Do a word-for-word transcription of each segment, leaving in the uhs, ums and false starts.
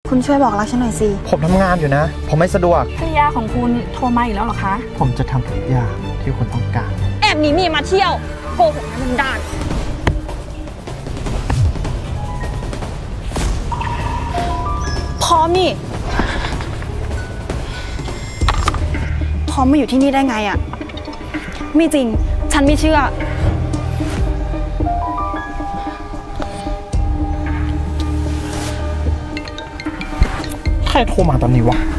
คุณช่วยบอกรักฉันหน่อยสิผมทำงานอยู่นะผมไม่สะดวกภรรยาของคุณโทรมาอีกแล้วเหรอคะผมจะทำทุกอย่างที่คุณต้องการแอบหนีเมียมาเที่ยวโกหกนะมันด้านพร้อมนี่พร้อมมาอยู่ที่นี่ได้ไงอ่ะไม่จริงฉันไม่เชื่อใครโทรมาตอนนี้วะ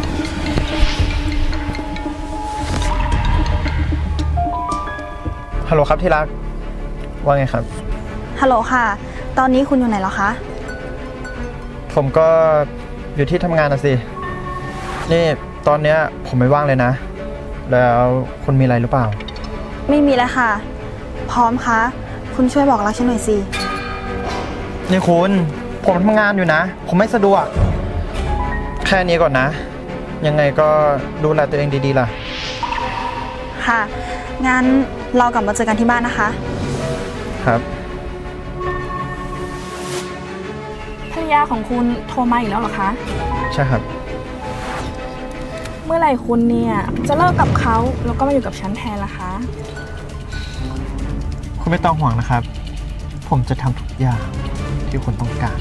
ฮัลโหลครับที่รักว่าไงครับฮัลโหลค่ะตอนนี้คุณอยู่ไหนแล้วคะผมก็อยู่ที่ทำงานนะสินี่ตอนเนี้ยผมไม่ว่างเลยนะแล้วคุณมีอะไรหรือเปล่าไม่มีแล้วค่ะพร้อมคะคุณช่วยบอกรักฉันหน่อยสินี่คุณผมทำงานอยู่นะผมไม่สะดวกแค่นี้ก่อนนะยังไงก็ดูแลตัวเองดีๆล่ะค่ะงั้นเรากลับมาเจอกันที่บ้านนะคะครับภรรยาของคุณโทรมาอีกแล้วเหรอคะใช่ครับเมื่อไหร่คุณเนี่ยจะเลิกกับเขาแล้วก็มาอยู่กับฉันแทนล่ะคะคุณไม่ต้องห่วงนะครับผมจะทำทุกอย่างที่คุณต้องการ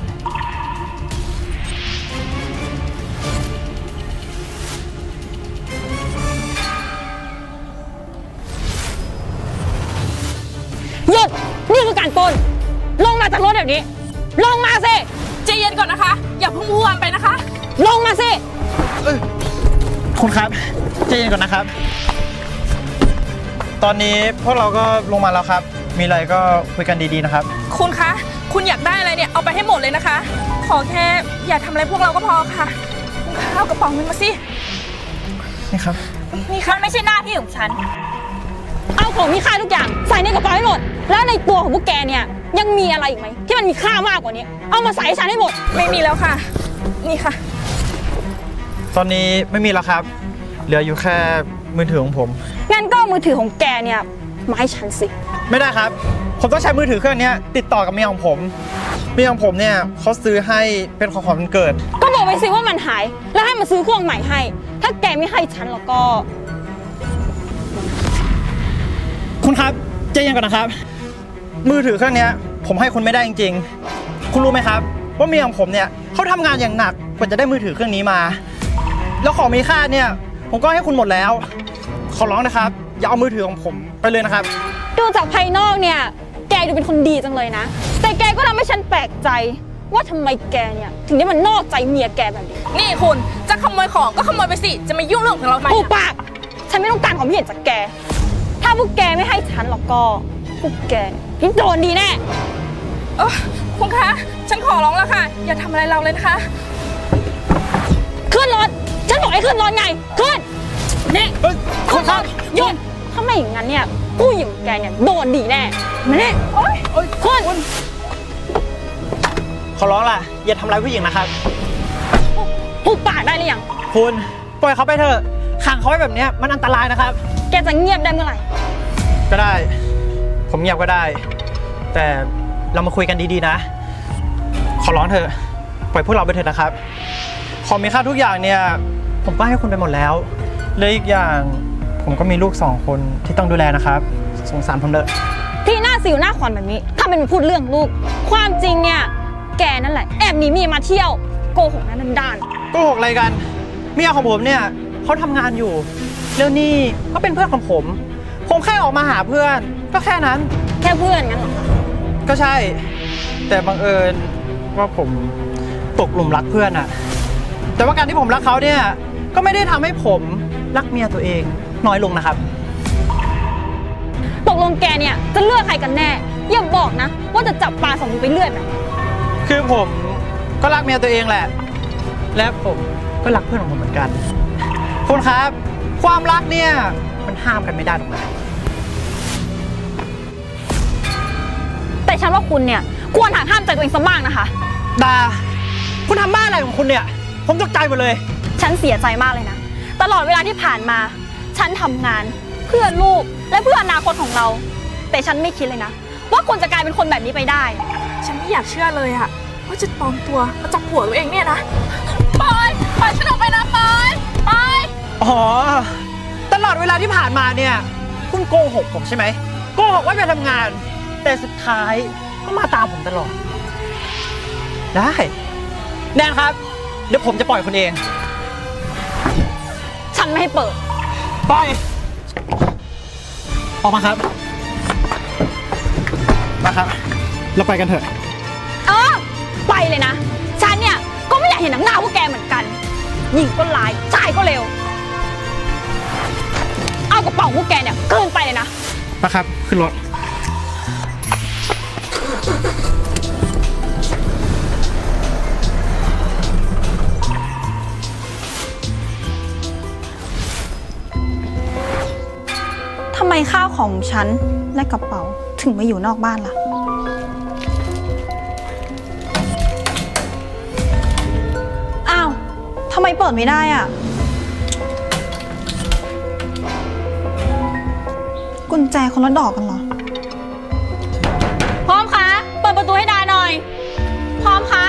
หยุดนี่คือการปล้นลงมาจากรถเดี๋ยวนี้ลงมาสิใจเย็นก่อนนะคะอย่าเพิ่งพูดไปนะคะลงมาสิคุณครับใจเย็นก่อนนะครับตอนนี้พวกเราก็ลงมาแล้วครับมีอะไรก็คุยกันดีๆนะครับคุณคะคุณอยากได้อะไรเนี่ยเอาไปให้หมดเลยนะคะขอแค่อย่าทำอะไรพวกเราก็พอค่ะคุณคะเอากระเป๋าเงินมาสินี่ครับนี่ค่ะไม่ใช่หน้าที่ของฉันเอาของมีค่าทุกอย่างใส่ในกระเป๋าให้หมดแล้วในตัวของพวกแกเนี่ยยังมีอะไรอีกไหมที่มันมีค่ามากกว่านี้เอามาใส่ให้ฉันให้หมดไม่มีแล้วค่ะนี่ค่ะตอนนี้ไม่มีแล้วครับเหลืออยู่แค่มือถือของผมงั้นก็มือถือของแกเนี่ยมาให้ฉันสิไม่ได้ครับผมต้องใช้มือถือเครื่องนี้ติดต่อกับเมียของผมเมียของผมเนี่ยเขาซื้อให้เป็นของขวัญวันเกิดก็บอกไปสิว่ามันหายแล้วให้มันซื้อเครื่องใหม่ให้ถ้าแกไม่ให้ฉันแล้วก็คุณครับใจเย็นก่อนนะครับมือถือเครื่องนี้ผมให้คุณไม่ได้จริงๆคุณรู้ไหมครับว่าเมียของผมเนี่ยเขาทำงานอย่างหนักกว่าจะได้มือถือเครื่องนี้มาแล้วของมีค่าเนี่ยผมก็ให้คุณหมดแล้วขอร้องนะครับอย่าเอามือถือของผมไปเลยนะครับดูจากภายนอกเนี่ยแกดูเป็นคนดีจังเลยนะแต่แกก็ทำให้ฉันแปลกใจว่าทำไมแกเนี่ยถึงได้มันนอกใจเมียแกแบบนี้นี่คุณจะขโมยของก็ขโมยไปสิจะมายุ่งเรื่องของเราทำไมปูปากฉันไม่ต้องการความเห็นจากแกถ้าพวกแกไม่ให้ฉันแล้วก็พวกแกยิ่งโดนดีแน่เออคุณคะฉันขอร้องแล้วค่ะอย่าทำอะไรเราเลยนะคะขึ้นรถฉันบอกให้ขึ้นรถไงขึ้นนี่คุณครับหยุดถ้าไม่อย่างนั้นเนี่ยผู้หญิงแกเนี่ยโดนดีแน่มาเนี่ยขึ้นขอร้องล่ะอย่าทำร้ายผู้หญิงนะครับหุบปากได้หรือยังคุณปล่อยเขาไปเถอะขังเขาไว้แบบนี้มันอันตรายนะครับแกจะเงียบได้เมื่อไหร่ก็ได้ผมเงียบก็ได้แต่เรามาคุยกันดีๆนะขอร้องเถอะปล่อยพวกเราไปเถอะนะครับของมีค่าทุกอย่างเนี่ยผมก็ให้คุณไปหมดแล้วและอีกอย่างผมก็มีลูกสองคนที่ต้องดูแลนะครับสงสารผมเลยที่หน้าสิวหน้าขวัญแบบนี้ถ้าเป็นพูดเรื่องลูกความจริงเนี่ยแกนั่นแหละแอบหนีเมียมาเที่ยวโกหกนั่นด้านโกหกอะไรกันเมียของผมเนี่ยเขาทำงานอยู่แล้วนี่ก็เป็นเพื่อนของผมผมแค่ออกมาหาเพื่อนก็แค่นั้นแค่เพื่อนงั้นเหรอก็ใช่แต่บังเอิญว่าผมตกหลุมรักเพื่อนอะแต่ว่าการที่ผมรักเขาเนี่ยก็ไม่ได้ทำให้ผมรักเมียตัวเองน้อยลงนะครับตกลงแกเนี่ยจะเลือกใครกันแน่อย่าบอกนะว่าจะจับปลาสองมือไปเลื่อยแบบคือผมก็รักเมียตัวเองแหละและผมก็รักเพื่อนของผมเหมือนกันคุณครับความรักเนี่ยมันห้ามกันไม่ได้หรอกนะแต่ฉันว่าคุณเนี่ยควรหักห้ามใจตัวเองสักบ้างนะคะดาคุณทำบ้าอะไรของคุณเนี่ยผมตกใจหมดเลยฉันเสียใจมากเลยนะตลอดเวลาที่ผ่านมาฉันทำงานเพื่อลูกและเพื่ออนาคตของเราแต่ฉันไม่คิดเลยนะว่าคุณจะกลายเป็นคนแบบนี้ไปได้ฉันไม่อยากเชื่อเลยอะว่าจะปลอมตัวมาจับผัวตัวเองเนี่ยนะอ๋อตลอดเวลาที่ผ่านมาเนี่ยคุณโกหกผมใช่ไหมโกหกว่าไปทำงานแต่สุดท้ายก็มาตามผมตลอดได้แนนครับเดี๋ยวผมจะปล่อยคุณเองฉันไม่ให้เปิดปล่อยออกมาครับมาครับเราไปกันเถอะเออไปเลยนะฉันเนี่ยก็ไม่อยากเห็นหนังหน้าพวกแกเหมือนกันหญิงก็ร้ายชายก็เร็วเอากระเป๋าพวกแกเนี่ยเกินไปเลยนะมาครับขึ้นรถทำไมข้าวของฉันและกระเป๋าถึงมาอยู่นอกบ้านล่ะอ้าวทำไมเปิดไม่ได้อ่ะกุญแจคนละดอกกันเหรอพร้อมคะเปิดประตูให้ดาหน่อยพร้อมคะ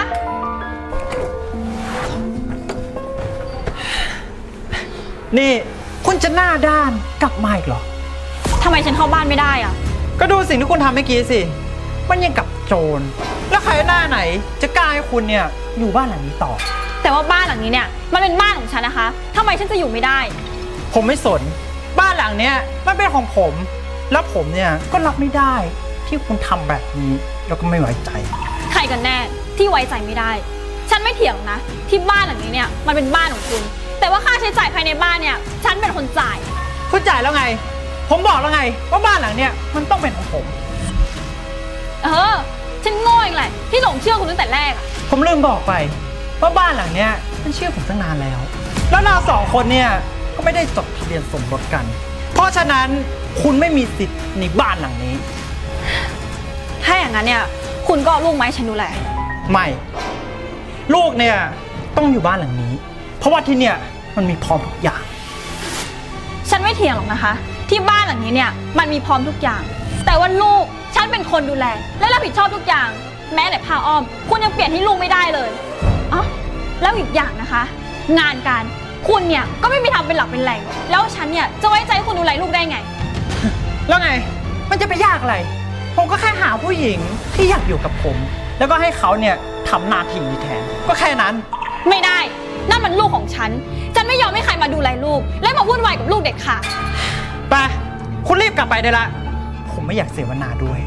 นี่คุณจะหน้าด้านกลับมาอีกเหรอทำไมฉันเข้าบ้านไม่ได้อ่ะก็ดูสิ่งที่คุณทำเมื่อกี้สิมันยังกับโจรแล้วใครหน้าไหนจะกล้าให้คุณเนี่ยอยู่บ้านหลังนี้ต่อแต่ว่าบ้านหลังนี้เนี่ยมันเป็นบ้านของฉันนะคะทำไมฉันจะอยู่ไม่ได้ผมไม่สนบ้านหลังเนี้ยมันเป็นของผมแล้วผมเนี่ยก็รับไม่ได้ที่คุณทำแบบนี้แล้วก็ไม่ไว้ใจใครกันแน่ที่ไว้ใจไม่ได้ฉันไม่เถียงนะที่บ้านหลังนี้เนี่ยมันเป็นบ้านของคุณแต่ว่าค่าใช้จ่ายภายในบ้านเนี่ยฉันเป็นคนจ่ายคุณจ่ายแล้วไงผมบอกแล้วไงว่าบ้านหลังเนี้ยมันต้องเป็นของผมเออฉันโง่เองแหละที่หลงเชื่อคุณตั้งแต่แรกอะผมลืมบอกไปว่าบ้านหลังเนี้ยมันเชื่อผมตั้งนานแล้วแล้วเราสองคนเนี่ยก็ไม่ได้จดทะเบียนสมรสกันเพราะฉะนั้นคุณไม่มีสิทธิ์ในบ้านหลังนี้ถ้าอย่างนั้นเนี่ยคุณก็เอาลูกมาให้ฉันดูแลไม่ลูกเนี่ยต้องอยู่บ้านหลังนี้เพราะว่าที่เนี่ยมันมีพร้อมทุกอย่างฉันไม่เถียงหรอกนะคะที่บ้านหลังนี้เนี่ยมันมีพร้อมทุกอย่างแต่ว่าลูกฉันเป็นคนดูแลและรับผิดชอบทุกอย่างแม้แต่ผ้าอ้อมคุณยังเปลี่ยนให้ลูกไม่ได้เลยอ๋อแล้วอีกอย่างนะคะงานการคุณเนี่ยก็ไม่มีทำเป็นหลักเป็นแหล่งแล้วฉันเนี่ยจะไว้ใจคุณดูแลลูกได้ไงแล้วไงมันจะไปยากอะไรผมก็แค่หาผู้หญิงที่อยากอยู่กับผมแล้วก็ให้เขาเนี่ยทำหน้าที่นี้แทนก็แค่นั้นไม่ได้นั่นมันลูกของฉันฉันไม่ยอมให้ใครมาดูแลลูกและมาวุ่นวายกับลูกเด็ดขาดไปคุณรีบกลับไปได้ละผมไม่อยากเสวนาด้วย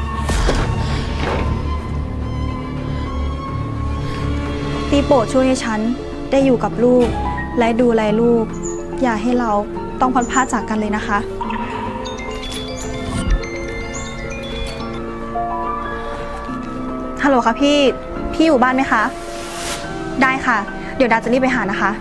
ตีโปรดช่วยให้ฉันได้อยู่กับลูกและดูแลลูกอย่าให้เราต้องพัดพรากจากกันเลยนะคะฮัลโหลค่ะพี่พี่อยู่บ้านไหมคะได้ค่ะเดี๋ยวดาจะรีบไปหานะคะ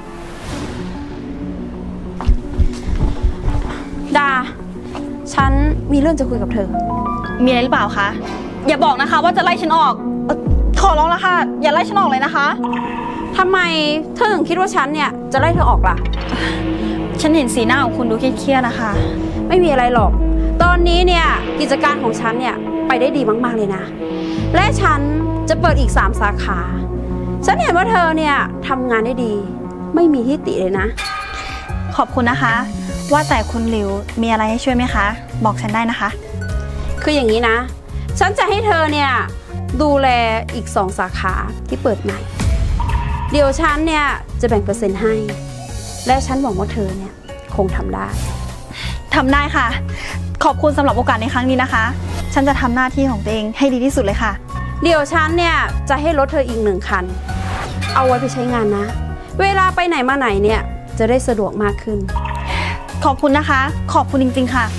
ดาฉันมีเรื่องจะคุยกับเธอมีอะไรหรือเปล่าคะอย่าบอกนะคะว่าจะไล่ฉันออกขอร้องแล้วค่ะอย่าไล่ฉันออกเลยนะคะทำไมเธอถึงคิดว่าฉันเนี่ยจะไล่เธอออกล่ะฉันเห็นสีหน้าของคุณดูเครียดๆนะคะไม่มีอะไรหรอกตอนนี้เนี่ยกิจการของฉันเนี่ยไปได้ดีมากๆเลยนะและฉันจะเปิดอีกสามสาขาฉันเห็นว่าเธอเนี่ยทำงานได้ดีไม่มีที่ติเลยนะขอบคุณนะคะว่าแต่คุณหลิวมีอะไรให้ช่วยไหมคะบอกฉันได้นะคะคืออย่างนี้นะฉันจะให้เธอเนี่ยดูแลอีกสองสาขาที่เปิดใหม่เดี๋ยวฉันเนี่ยจะแบ่งเปอร์เซ็นต์ให้และฉันหวังว่าเธอเนี่ยคงทำได้ทำได้ค่ะขอบคุณสำหรับโอกาสในครั้งนี้นะคะฉันจะทำหน้าที่ของตัวเองให้ดีที่สุดเลยค่ะเดี๋ยวฉันเนี่ยจะให้รถเธออีกหนึ่งคันเอาไว้ไปใช้งานนะเวลาไปไหนมาไหนเนี่ยจะได้สะดวกมากขึ้นขอบคุณนะคะขอบคุณจริงๆค่ะ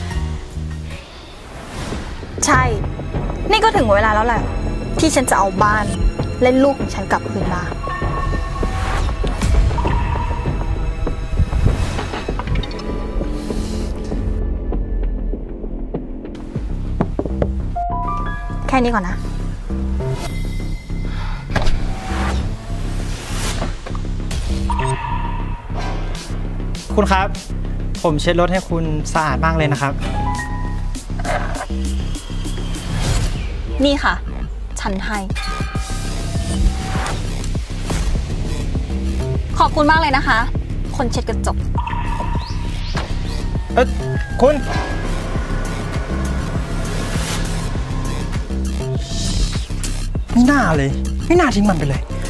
ใช่นี่ก็ถึงเวลาแล้วแหละที่ฉันจะเอาบ้านและลูกของฉันกลับคืนมาแค่นี้ก่อนนะคุณครับผมเช็ดรถให้คุณสะอาดมากเลยนะครับนี่ค่ะฉันให้ขอบคุณมากเลยนะคะคนเช็ดกระจกเออคุณไม่น่าเลย ไม่น่าทิ้งมันไปเลย